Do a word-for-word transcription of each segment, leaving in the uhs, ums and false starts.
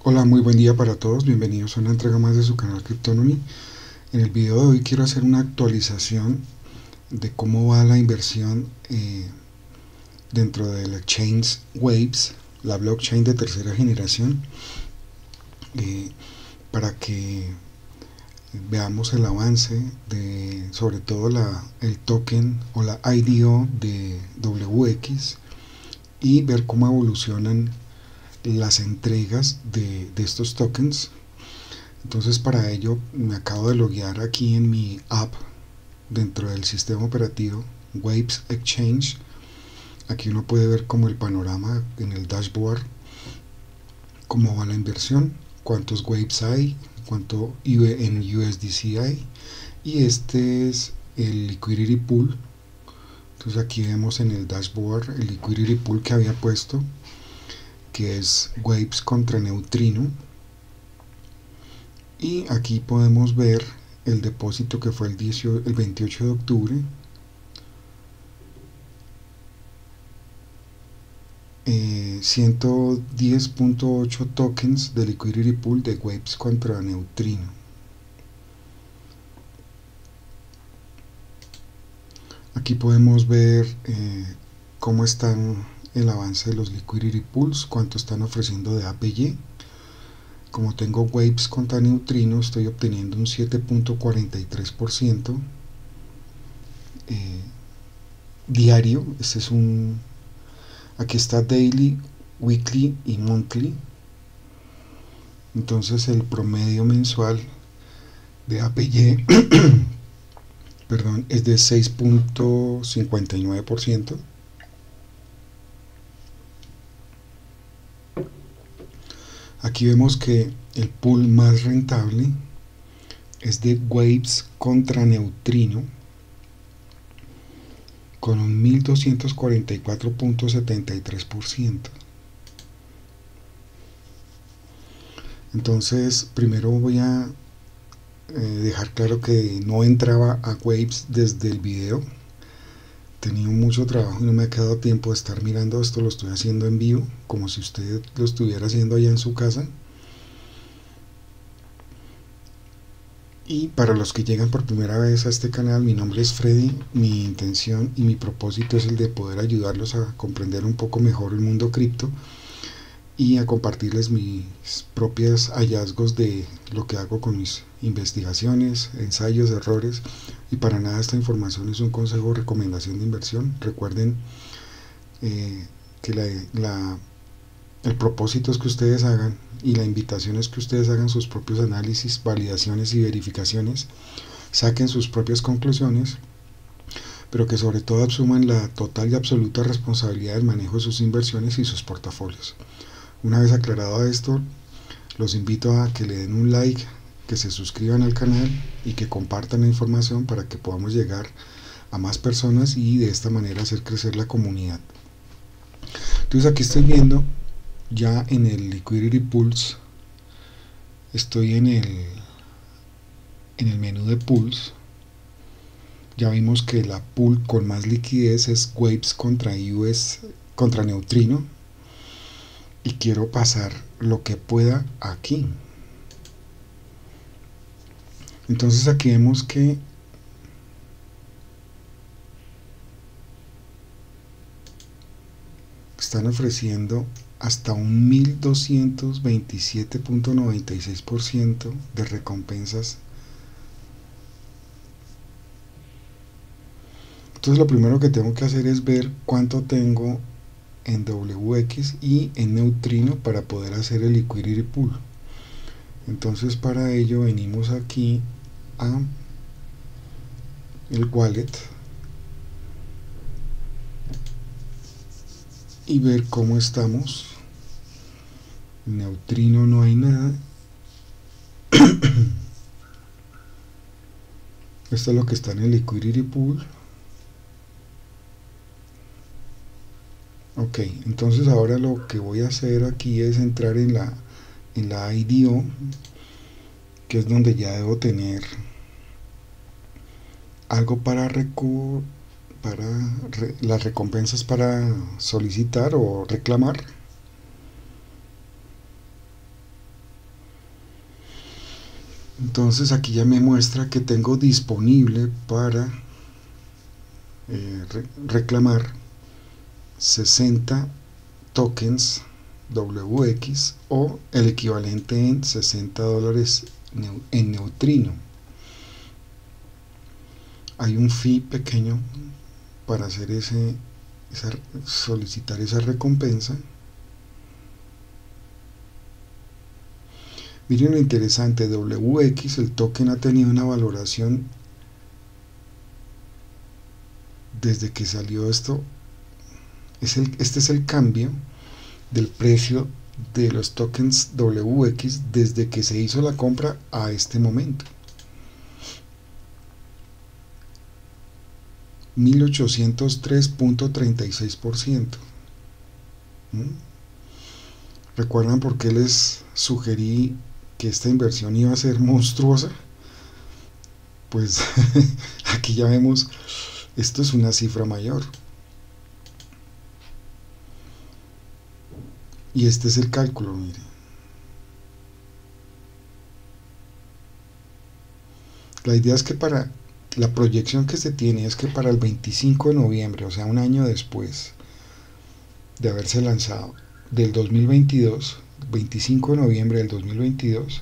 Hola, muy buen día para todos, bienvenidos a una entrega más de su canal Cryptonomy. En el video de hoy quiero hacer una actualización de cómo va la inversión eh, dentro del exchange Waves, la blockchain de tercera generación, eh, para que veamos el avance de sobre todo la, el token o la I D O de W X y ver cómo evolucionan las entregas de, de estos tokens. Entonces para ello me acabo de loguear aquí en mi app dentro del sistema operativo Waves Exchange. Aquí uno puede ver como el panorama en el dashboard, cómo va la inversión, cuántos Waves hay, cuánto en U S D C hay, y este es el liquidity pool. Entonces aquí vemos en el dashboard el liquidity pool que había puesto, que es Waves contra Neutrino, y aquí podemos ver el depósito que fue el, dieciocho, el veintiocho de octubre, eh, ciento diez punto ocho tokens de liquidity pool de Waves contra Neutrino. Aquí podemos ver eh, cómo están el avance de los liquidity pools, cuánto están ofreciendo de A P Y. Como tengo Waves contra Neutrino, estoy obteniendo un siete punto cuarenta y tres por ciento eh, diario. Este es un, aquí está daily, weekly y monthly. Entonces el promedio mensual de A P Y perdón, es de seis punto cincuenta y nueve por ciento. Aquí vemos que el pool más rentable es de Waves contra Neutrino, con un mil doscientos cuarenta y cuatro punto setenta y tres por ciento. Entonces primero voy a eh, dejar claro que no entraba a Waves desde el video. Tenía mucho trabajo y no me ha quedado tiempo de estar mirando esto. Lo estoy haciendo en vivo, como si usted lo estuviera haciendo allá en su casa. Y para los que llegan por primera vez a este canal, mi nombre es Freddy. Mi intención y mi propósito es el de poder ayudarlos a comprender un poco mejor el mundo cripto y a compartirles mis propios hallazgos de lo que hago con mis investigaciones, ensayos, errores. Y para nada esta información es un consejo o recomendación de inversión. Recuerden eh, que la, la, el propósito es que ustedes hagan, y la invitación es que ustedes hagan sus propios análisis, validaciones y verificaciones, saquen sus propias conclusiones, pero que sobre todo asuman la total y absoluta responsabilidad del manejo de sus inversiones y sus portafolios. Una vez aclarado esto, los invito a que le den un like, que se suscriban al canal y que compartan la información para que podamos llegar a más personas y de esta manera hacer crecer la comunidad. Entonces aquí estoy viendo ya en el liquidity pools, estoy en el en el menú de pools. Ya vimos que la pool con más liquidez es Waves contra U S contra Neutrino, y quiero pasar lo que pueda aquí. Entonces aquí vemos que están ofreciendo hasta un mil doscientos veintisiete punto noventa y seis por ciento de recompensas. Entonces lo primero que tengo que hacer es ver cuánto tengo en W X y en Neutrino para poder hacer el liquidity pool. Entonces para ello venimos aquí a el wallet y ver cómo estamos. En Neutrino no hay nada. Esto es lo que está en el liquidity pool. Ok, entonces ahora lo que voy a hacer aquí es entrar en la en la I D O, que es donde ya debo tener algo para recu para re las recompensas para solicitar o reclamar. Entonces aquí ya me muestra que tengo disponible para eh, re reclamar sesenta tokens W X o el equivalente en sesenta dólares en Neutrino. Hay un fee pequeño para hacer ese, esa, solicitar esa recompensa. Miren lo interesante, W X, el token ha tenido una valoración desde que salió esto. Es el, este es el cambio del precio de los tokens W X desde que se hizo la compra a este momento. mil ochocientos tres punto treinta y seis por ciento. ¿Mm? ¿Recuerdan por qué les sugerí que esta inversión iba a ser monstruosa? Pues aquí ya vemos, esto es una cifra mayor. Y este es el cálculo, miren. La idea es que para la proyección que se tiene es que para el veinticinco de noviembre, o sea, un año después de haberse lanzado, del dos mil veintidós, veinticinco de noviembre del dos mil veintidós,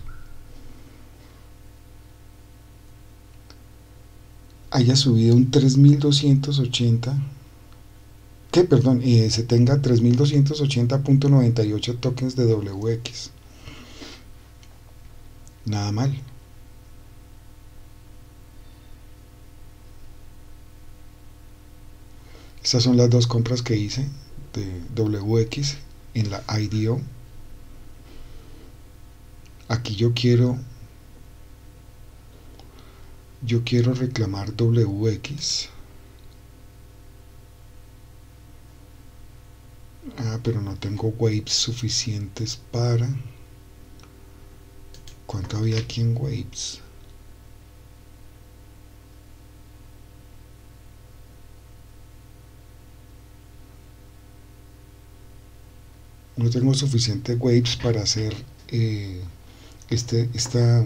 haya subido un tres mil doscientos ochenta, que perdón, eh, se tenga tres mil doscientos ochenta punto noventa y ocho tokens de W X. Nada mal. Estas son las dos compras que hice de W X en la I D O. Aquí yo quiero yo quiero reclamar W X. Ah, pero no tengo waves suficientes para... ¿Cuánto había aquí en waves? No tengo suficientes waves para hacer eh, este, esta,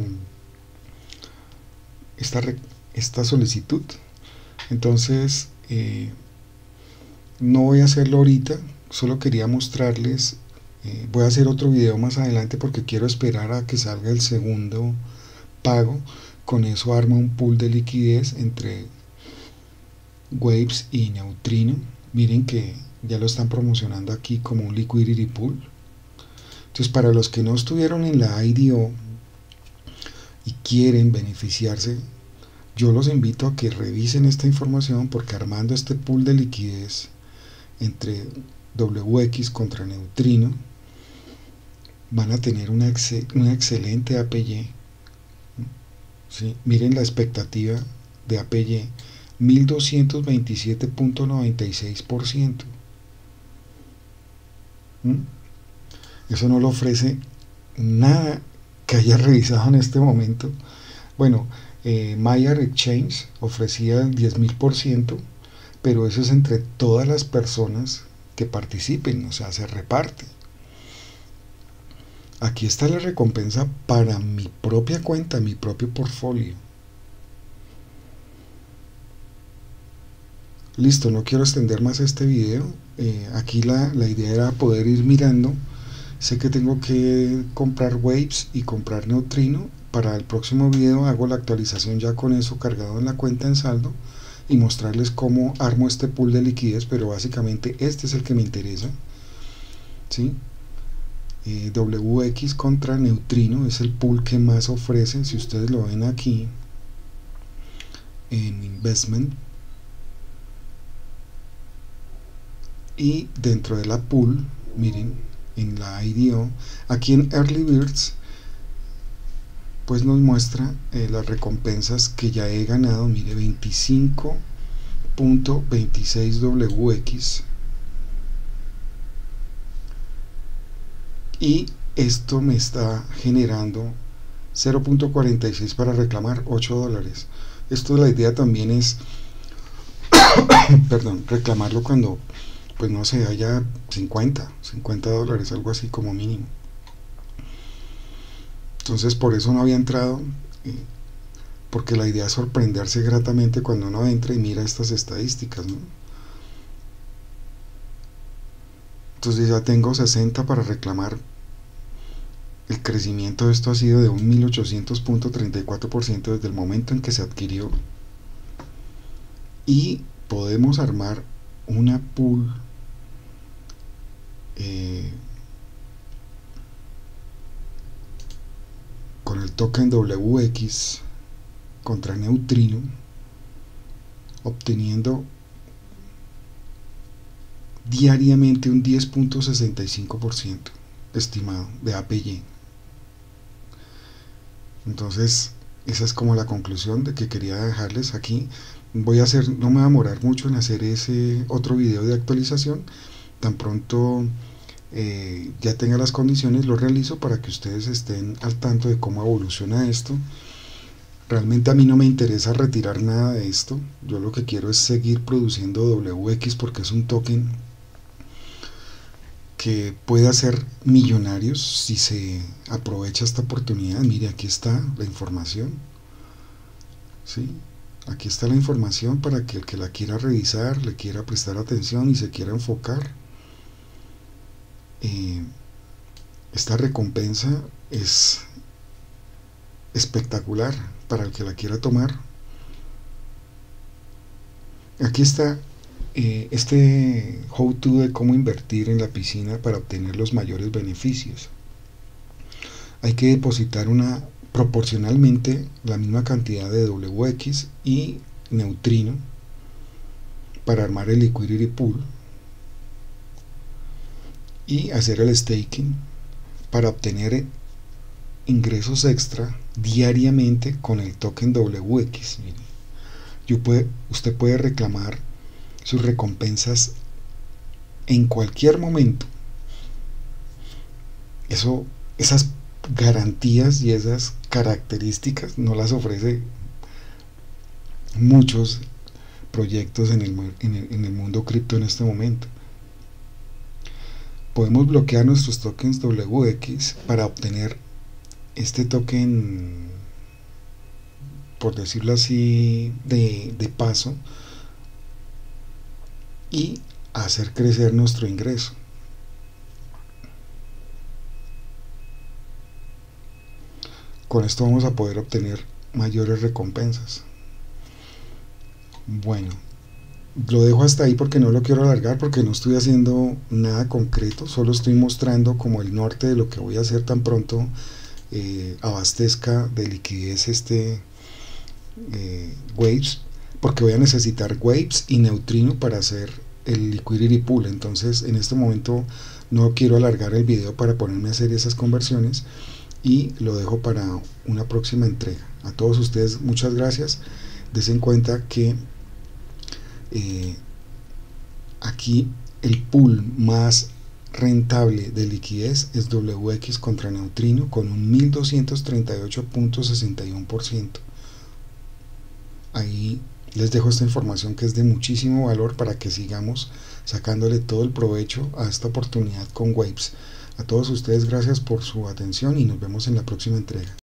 esta, esta solicitud. Entonces eh, no voy a hacerlo ahorita, solo quería mostrarles. Eh, voy a hacer otro video más adelante porque quiero esperar a que salga el segundo pago. Con eso armo un pool de liquidez entre Waves y Neutrino. Miren que ya lo están promocionando aquí como un liquidity pool. Entonces, para los que no estuvieron en la I D O y quieren beneficiarse, yo los invito a que revisen esta información, porque armando este pool de liquidez entre W X contra Neutrino van a tener una, ex una excelente A P Y. ¿Sí? Miren la expectativa de A P Y, mil doscientos veintisiete punto noventa y seis por ciento. ¿Mm? Eso no lo ofrece nada que haya revisado en este momento. Bueno, eh, Mayer Exchange ofrecía el diez mil por ciento, pero eso es entre todas las personas que participen, o sea, se reparte. Aquí está la recompensa para mi propia cuenta, mi propio portfolio. Listo, no quiero extender más este video. Eh, aquí la, la idea era poder ir mirando. Sé que tengo que comprar Waves y comprar Neutrino. Para el próximo video hago la actualización ya con eso cargado en la cuenta en saldo y mostrarles cómo armo este pool de liquidez, pero básicamente este es el que me interesa. ¿Sí? Eh, W X contra Neutrino es el pool que más ofrece. Si ustedes lo ven aquí en Investment, y dentro de la pool, miren, en la I D O, aquí en Early Birds, pues nos muestra eh, las recompensas que ya he ganado. Mire, veinticinco punto veintiséis W X, y esto me está generando cero punto cuarenta y seis para reclamar ocho dólares. Esto, la idea también es perdón, reclamarlo cuando, pues no sé, haya cincuenta dólares, algo así como mínimo. Entonces por eso no había entrado. eh, porque la idea es sorprenderse gratamente cuando uno entra y mira estas estadísticas, ¿no? Entonces ya tengo sesenta para reclamar. El crecimiento de esto ha sido de un mil ochocientos punto treinta y cuatro por ciento desde el momento en que se adquirió, y podemos armar una pool eh, con el token W X contra neutrino, obteniendo diariamente un diez punto sesenta y cinco por ciento estimado de A P Y. Entonces esa es como la conclusión de que quería dejarles aquí. Voy a hacer, no me va a demorar mucho en hacer ese otro video de actualización. Tan pronto eh, ya tenga las condiciones, lo realizo para que ustedes estén al tanto de cómo evoluciona esto. Realmente a mí no me interesa retirar nada de esto. Yo lo que quiero es seguir produciendo W X porque es un token que puede hacer millonarios si se aprovecha esta oportunidad. Mire, aquí está la información, ¿sí? Aquí está la información para que el que la quiera revisar, le quiera prestar atención y se quiera enfocar. Eh, esta recompensa es espectacular para el que la quiera tomar. Aquí está eh, este how to de cómo invertir en la piscina para obtener los mayores beneficios. Hay que depositar una proporcionalmente la misma cantidad de W X y neutrino para armar el liquidity pool y hacer el staking para obtener ingresos extra diariamente con el token W X. Yo puede, usted puede reclamar sus recompensas en cualquier momento. Eso, esas garantías y esas características no las ofrece muchos proyectos en el, en el, en el mundo cripto en este momento. Podemos bloquear nuestros tokens W X para obtener este token, por decirlo así, de, de paso, y hacer crecer nuestro ingreso. Con esto vamos a poder obtener mayores recompensas. Bueno, lo dejo hasta ahí porque no lo quiero alargar, porque no estoy haciendo nada concreto, solo estoy mostrando como el norte de lo que voy a hacer tan pronto eh, abastezca de liquidez este eh, Waves, porque voy a necesitar Waves y neutrino para hacer el liquidity pool. Entonces en este momento no quiero alargar el video para ponerme a hacer esas conversiones, y lo dejo para una próxima entrega. A todos ustedes muchas gracias. Desen cuenta que eh, aquí el pool más rentable de liquidez es W X contra neutrino con un mil doscientos treinta y ocho punto sesenta y uno por ciento. Ahí les dejo esta información que es de muchísimo valor para que sigamos sacándole todo el provecho a esta oportunidad con Waves. A todos ustedes gracias por su atención y nos vemos en la próxima entrega.